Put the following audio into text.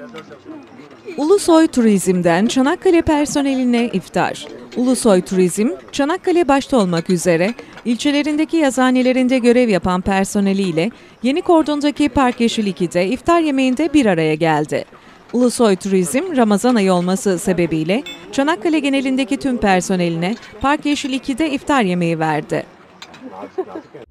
Ulusoy Turizm'den Çanakkale personeline iftar. Ulusoy Turizm, Çanakkale başta olmak üzere ilçelerindeki yazıhanelerinde görev yapan personeliyle Yeni Kordon'daki Park Yeşil 2'de iftar yemeğinde bir araya geldi. Ulusoy Turizm, Ramazan ayı olması sebebiyle Çanakkale genelindeki tüm personeline Park Yeşil 2'de iftar yemeği verdi.